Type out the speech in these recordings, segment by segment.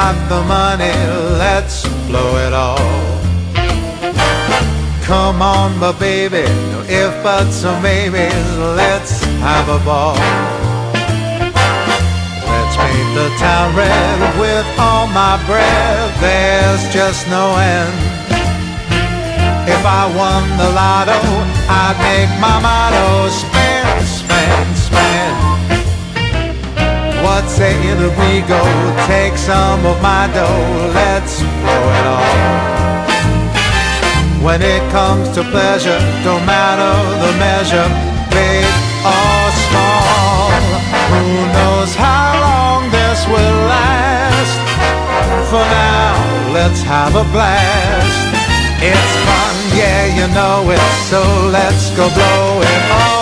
got the money, let's blow it all. Come on, my baby, no if, buts, or maybes, let's have a ball. Let's paint the town red with all my breath, there's just no end. If I won the lotto, I'd make my motto, spend, spend, spend. What say that we go, take some of my dough, let's blow it all. When it comes to pleasure, don't matter the measure, big or small. Who knows how long this will last? For now, let's have a blast. It's fun, yeah, you know it, so let's go blow it all.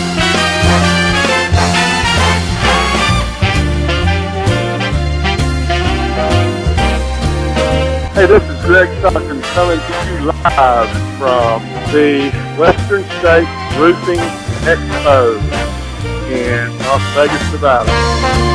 Hey, this is Greg+stockton coming to you live from the Western States Roofing Expo in Las Vegas, Nevada.